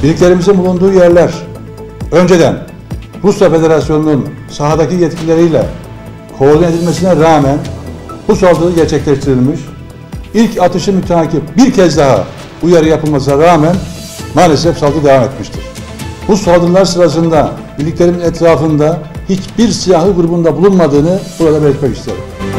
Birliklerimizin bulunduğu yerler önceden Rusya Federasyonu'nun sahadaki yetkilileriyle koordine edilmesine rağmen bu saldırı gerçekleştirilmiş. İlk atışı müteakip bir kez daha uyarı yapılmasına rağmen maalesef saldırı devam etmiştir. Bu saldırılar sırasında birliklerimin etrafında hiçbir silahlı grubunda bulunmadığını burada belirtmek isterim.